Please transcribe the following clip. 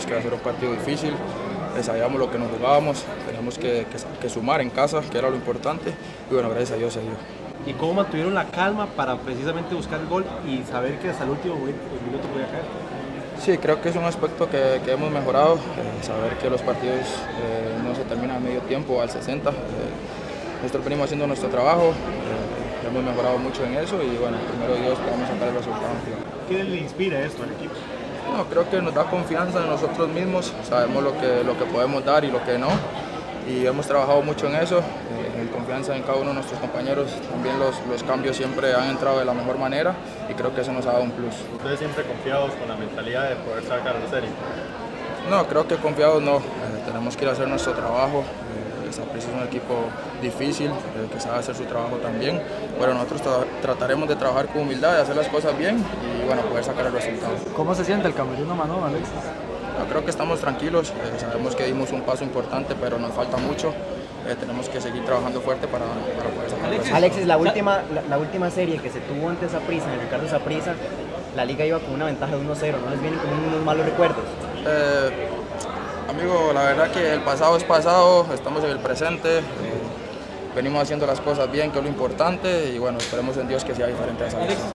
sabíamos que iba a ser un partido difícil, sabíamos lo que nos jugábamos, teníamos que sumar en casa, que era lo importante, y bueno, gracias a Dios se dio. ¿Y cómo mantuvieron la calma para precisamente buscar el gol y saber que hasta el último minuto podía caer? Sí, creo que es un aspecto que hemos mejorado, saber que los partidos no se terminan a medio tiempo, al 60. Nosotros venimos haciendo nuestro trabajo, hemos mejorado mucho en eso y bueno, primero Dios podamos sacar el resultado. ¿Qué le inspira esto al equipo? No, creo que nos da confianza en nosotros mismos, sabemos lo que podemos dar y lo que no, y hemos trabajado mucho en eso, en confianza en cada uno de nuestros compañeros, también los cambios siempre han entrado de la mejor manera y creo que eso nos ha dado un plus. ¿Ustedes siempre confiados con la mentalidad de poder sacar la serie? No, creo que confiados no, tenemos que ir a hacer nuestro trabajo. Saprissa es un equipo difícil, que sabe hacer su trabajo también, pero nosotros trataremos de trabajar con humildad, de hacer las cosas bien y bueno, poder sacar el resultado. ¿Cómo se siente el camerino Manón, Alexis? No, creo que estamos tranquilos, sabemos que dimos un paso importante, pero nos falta mucho, tenemos que seguir trabajando fuerte para poder sacar el resultado. Alexis, la última serie que se tuvo ante Saprissa, en el Ricardo Saprissa, la liga iba con una ventaja de 1-0, ¿no les vienen como unos malos recuerdos? Amigo, la verdad que el pasado es pasado, estamos en el presente, venimos haciendo las cosas bien, que es lo importante y bueno, esperemos en Dios que sea diferente a esa vez.